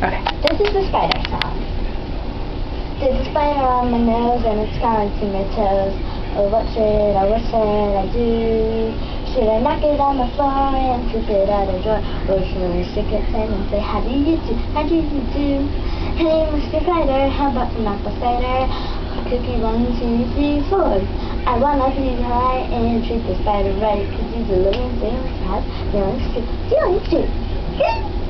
Okay. This is the spider song. There's a spider on my nose and it's crawling to my toes. Oh, what should I do? Should I knock it on the floor and flip it out a drawer? Or should I stick its head and say, how do you do? How do you do? Hey, Mr. Spider, how about some apple cider? Cookie 1, 2, 3, 4. I wanna be high and treat the spider right, 'cause he's a living thing, has feelings too. Feelings too.